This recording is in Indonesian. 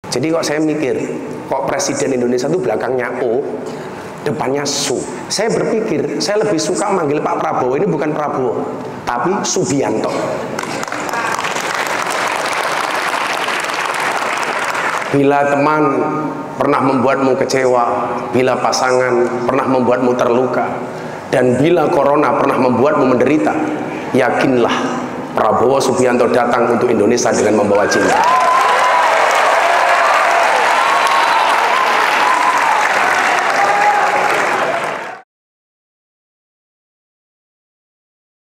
Jadi kok saya mikir, kok presiden Indonesia itu belakangnya O, depannya Su. Saya berpikir, saya lebih suka manggil Pak Prabowo ini bukan Prabowo, tapi Subianto. Bila teman pernah membuatmu kecewa, bila pasangan pernah membuatmu terluka, dan bila corona pernah membuatmu menderita, yakinlah Prabowo Subianto datang untuk Indonesia dengan membawa cinta.